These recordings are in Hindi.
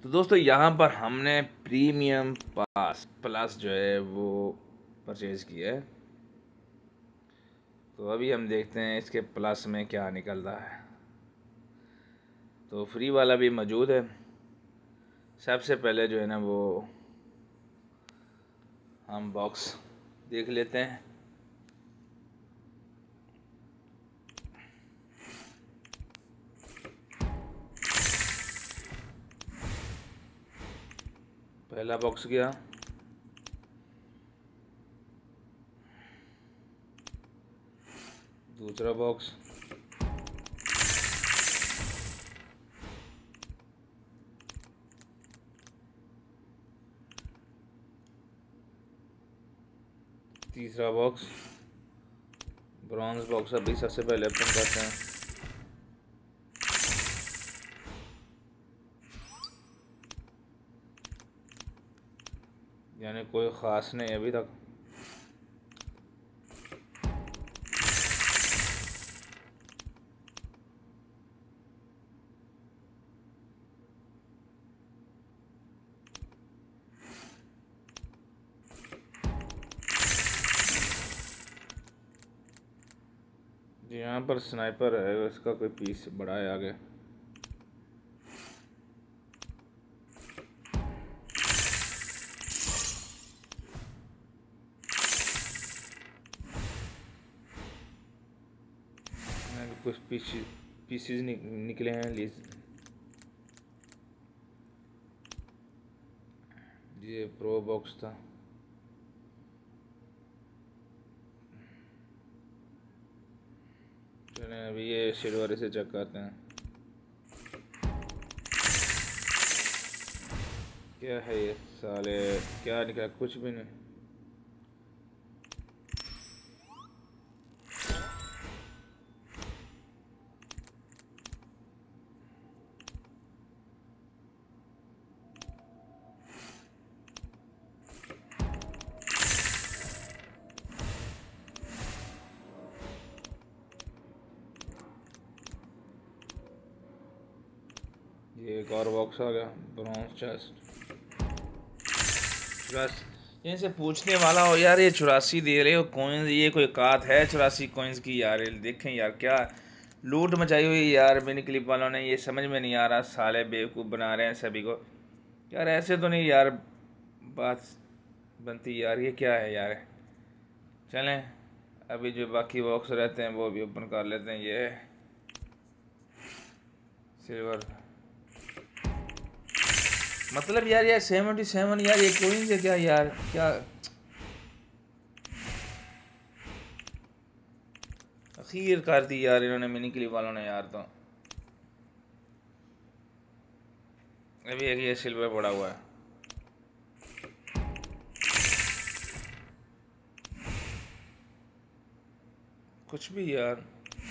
तो दोस्तों यहाँ पर हमने प्रीमियम पास प्लस जो है वो परचेज़ किया है। तो अभी हम देखते हैं इसके प्लस में क्या निकल रहा है। तो फ्री वाला भी मौजूद है। सबसे पहले जो है ना वो हम बॉक्स देख लेते हैं। पहला बॉक्स गया, दूसरा बॉक्स, तीसरा बॉक्स, ब्रॉन्ज बॉक्स अभी सबसे पहले ओपन करते हैं। यानी कोई ख़ास नहीं अभी तक। यहाँ पर स्नाइपर है, इसका कोई पीस बड़ा है आगे। कुछ पीसीज निकले हैं। ये प्रो बॉक्स था। चलें अभी ये सिल्वर से चेक करते हैं क्या है ये। साले क्या निकला, कुछ भी नहीं। ये एक और बॉक्स आ गया, ब्रॉन्ज चेस्ट। बस यहीं से पूछने वाला हो यार, ये 84 दे रहे हो कॉइन्स, ये कोई कात है 84 कॉइन्स की यार। देखें यार क्या लूट मचाई हुई यार मिनी क्लिप वालों ने। ये समझ में नहीं आ रहा, साले बेवकूफ़ बना रहे हैं सभी को यार। ऐसे तो नहीं यार बात बनती यार, ये क्या है यार। चलें अभी जो बाकी बॉक्स रहते हैं वो भी ओपन कर लेते हैं। ये सिल्वर मतलब यार 77 यार, ये कोइन से क्या यार, क्या आखिर कर दी यार इन्होंने मिनी क्लिप वालों ने यार। तो अभी एक ये सिल्वर पड़ा हुआ है। कुछ भी यार।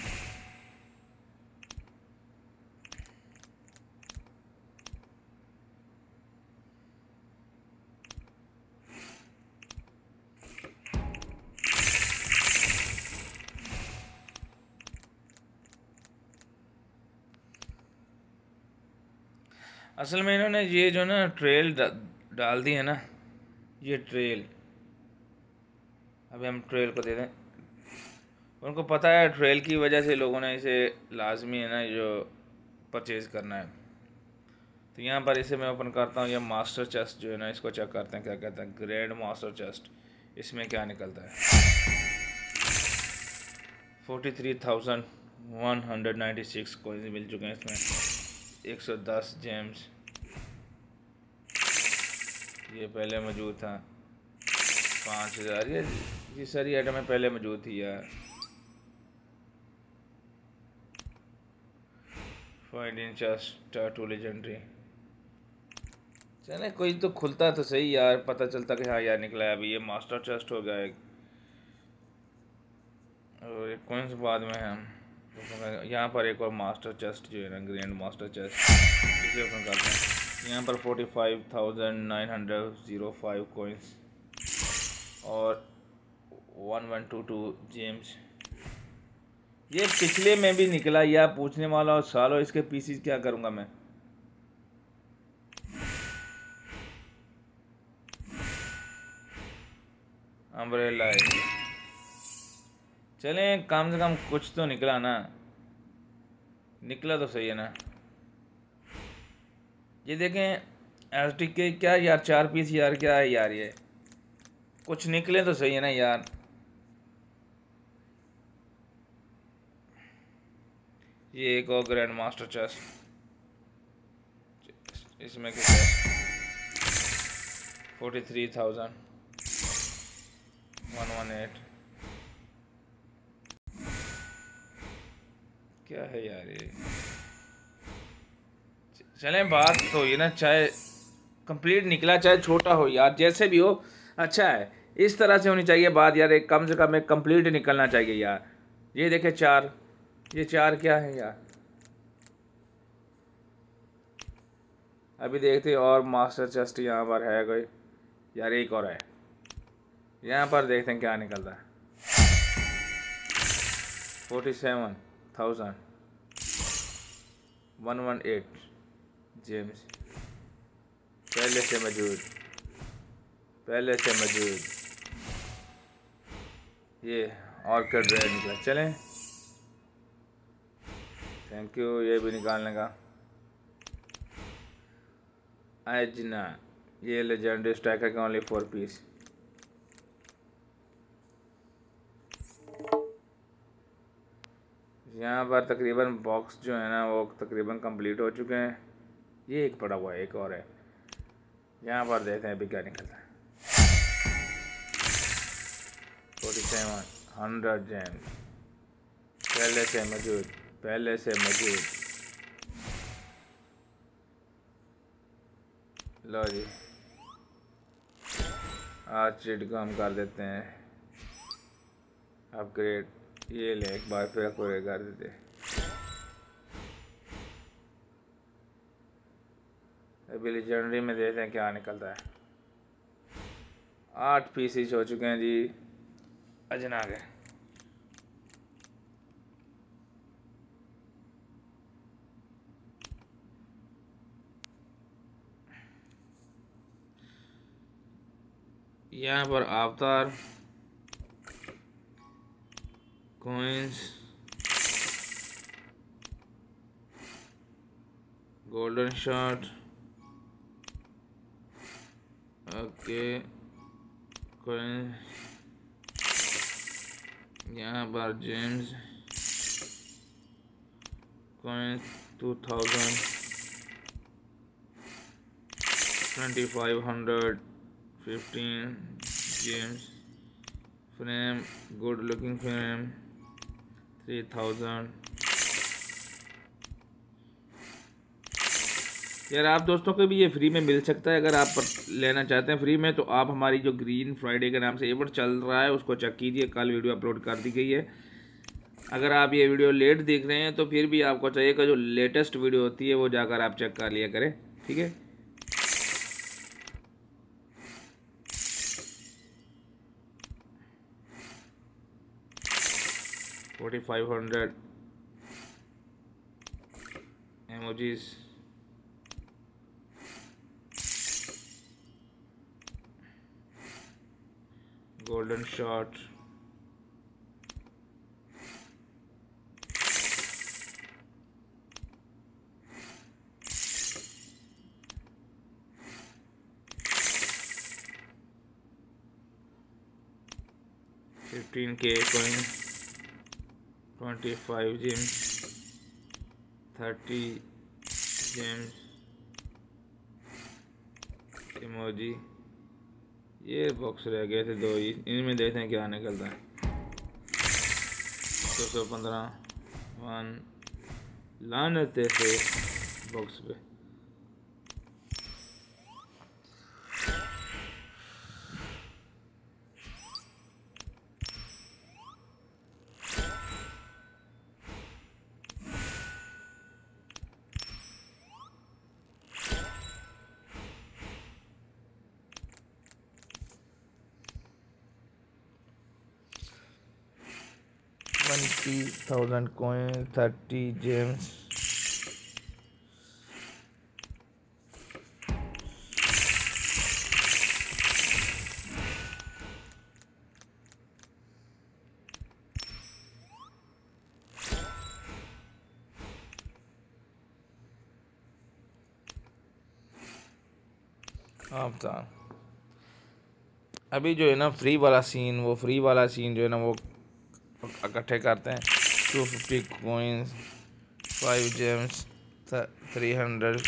असल में इन्होंने ये जो ना ट्रेल डाल दी है ना, ये ट्रेल। अभी हम ट्रेल को दे दें। उनको पता है ट्रेल की वजह से लोगों ने इसे लाजमी है ना जो परचेज़ करना है। तो यहाँ पर इसे मैं ओपन करता हूँ। ये मास्टर चेस्ट जो है ना, इसको चेक करते हैं क्या कहते हैं। ग्रैंड मास्टर चेस्ट, इसमें क्या निकलता है। 43,196 कोइंस मिल चुके हैं इसमें। 110 जेम्स ये पहले मौजूद था। 5000 ये सारी आइटमें पहले मौजूद थी यार। Find in chest to legendary. चले कोई तो खुलता तो सही यार, पता चलता कि हाँ यार निकला है। अभी ये मास्टर चेस्ट हो गया एक, और एक कॉइन्स बाद में हम तो यहाँ पर एक और मास्टर चेस्ट जो है ना, ग्रैंड मास्टर चेस्ट, इसे ओपन करते हैं। यहाँ पर 45,905 कॉइन्स और 1122 जेम्स। ये पिछले में भी निकला यार, पूछने वाला और सालों इसके पीसीज क्या करूँगा मैं। अम्ब्रेला है। चलें, कम से कम कुछ तो निकला ना, निकला तो सही है ना। ये देखें एस के क्या यार, 4 पीस यार, क्या है यार, ये कुछ निकले तो सही है ना यार। ये एक और ग्रैंड मास्टर चेस्ट, इसमें कितना 43,118। क्या है यार ये। चलें, बात तो ये ना, चाहे कंप्लीट निकला चाहे छोटा हो यार, जैसे भी हो अच्छा है। इस तरह से होनी चाहिए बात यार, एक कम से कम एक कंप्लीट निकलना चाहिए यार। ये देखे 4, ये 4 क्या है यार। अभी देखते और मास्टर चेस्ट यहाँ पर है कोई यार, एक और है यहाँ पर, देखते हैं क्या निकलता है। 47,118 जेम्स, पहले से मौजूद, पहले से मौजूद। ये ऑर्किड रेड निकला। चलें, थैंक यू ये भी निकालने का। अजना, ये लेजेंडरी स्ट्राइकर का ओनली 4 पीस। यहाँ पर तकरीबन बॉक्स जो है ना वो तकरीबन कंप्लीट हो चुके हैं। ये एक पड़ा हुआ है, एक और है। यहाँ पर देखते हैं अभी क्या निकलता है। 47,100 जेम, पहले से मौजूद, पहले से मौजूद। लो जी, आज चीट को हम कर देते हैं अपग्रेड। ये ले, एक बार फिर अपग्रेड कर देते। अभी लेजेंडरी में देखते हैं क्या निकलता है। 8 पीसीज हो चुके हैं जी अजना के। यहाँ पर avatar, coins, golden shot, okay, coins, यहाँ पर gems, coins 2000, 2515 gems, frame, good looking frame 3000। यार आप दोस्तों को भी ये फ्री में मिल सकता है, अगर आप लेना चाहते हैं फ्री में तो आप हमारी जो ग्रीन फ्राइडे के नाम से इवेंट चल रहा है उसको चेक कीजिए। कल वीडियो अपलोड कर दी गई है। अगर आप ये वीडियो लेट देख रहे हैं तो फिर भी आपको चाहिए कि जो लेटेस्ट वीडियो होती है वो जाकर आप चेक कर लिया करें, ठीक है। $4,500 emojis, golden shot, $15K coin, 25 gems, 30 gems, emoji. ये बॉक्स रह गए थे 2 ही, इनमें देखते हैं क्या निकलता है। 215 1 लानते थे बॉक्स पे। $20,000 coin, 30 gems, आफ्ताब अभी जो है ना फ्री वाला सीन जो है ना वो इकट्ठे करते हैं। 250 coins, 5 gems, 300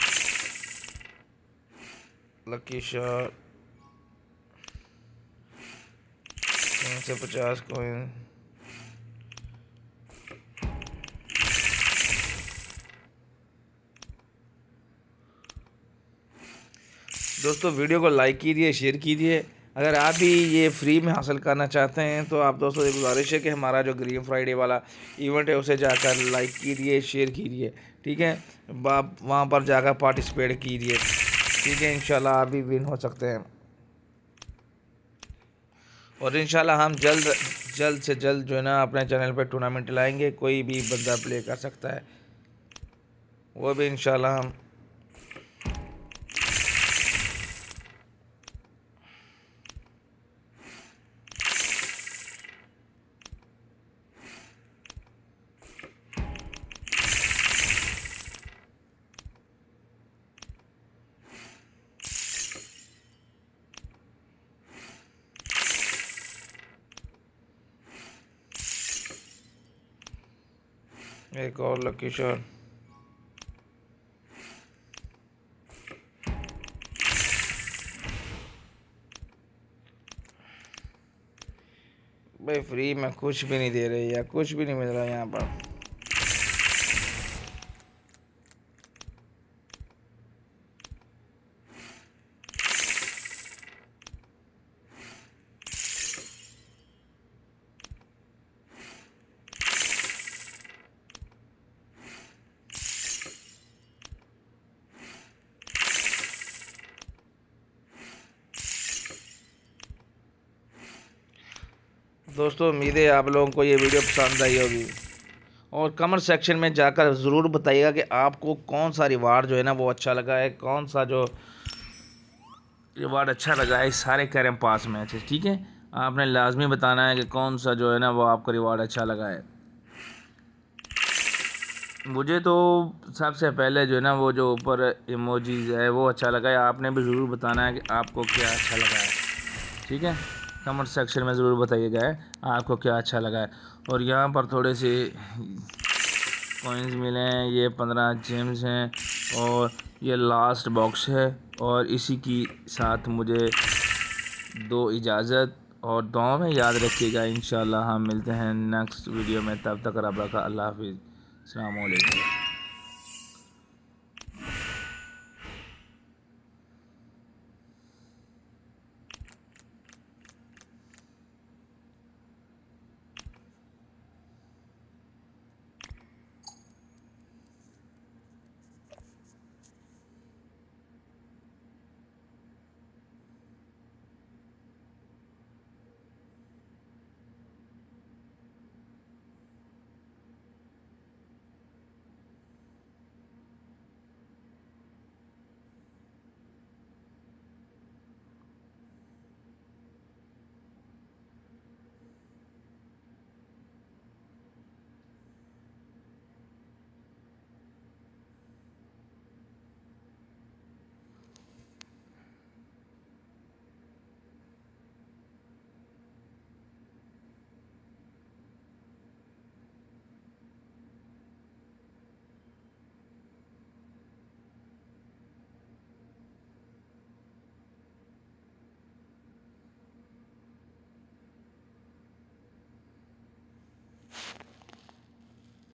lucky shot, 350 coin. दोस्तों वीडियो को लाइक कीजिए, शेयर कीजिए। अगर आप भी ये फ्री में हासिल करना चाहते हैं तो आप दोस्तों एक गुजारिश है कि हमारा जो ग्रीन फ्राइडे वाला इवेंट है उसे जाकर लाइक कीजिए, शेयर कीजिए, ठीक है। आप वहाँ पर जाकर पार्टिसिपेट कीजिए, ठीक है। इंशाल्लाह आप भी विन हो सकते हैं और इंशाल्लाह हम जल्द से जल्द जो है ना अपने चैनल पर टूर्नामेंट लाएंगे। कोई भी बंदा प्ले कर सकता है, वो भी इंशाल्लाह हम एक और लकी शॉट। भाई फ्री में कुछ भी नहीं दे रहे या कुछ भी नहीं मिल रहा यहाँ पर। दोस्तों उम्मीद है आप लोगों को ये वीडियो पसंद आई होगी और कमेंट सेक्शन में जाकर ज़रूर बताइएगा कि आपको कौन सा रिवार्ड जो है ना वो अच्छा लगा है, कौन सा जो रिवार्ड अच्छा लगा है। सारे कैरम पास मैच है, ठीक है। आपने लाजमी बताना है कि कौन सा जो है ना वो आपको रिवार्ड अच्छा लगा है। मुझे तो सबसे पहले जो है ना वो जो ऊपर इमोजीज है वो अच्छा लगा है। आपने भी ज़रूर बताना है कि आपको क्या अच्छा लगा है, ठीक है। कमेंट सेक्शन में ज़रूर बताइएगा आपको क्या अच्छा लगा है। और यहाँ पर थोड़े से कॉइन्स मिले हैं, ये 15 जेम्स हैं और ये लास्ट बॉक्स है। और इसी की साथ मुझे दो इजाज़त और दुआ में याद रखिएगा। इंशाल्लाह हम मिलते हैं नेक्स्ट वीडियो में, तब तक रब का अल्लाह हाफिज़, अस्सलाम वालेकुम।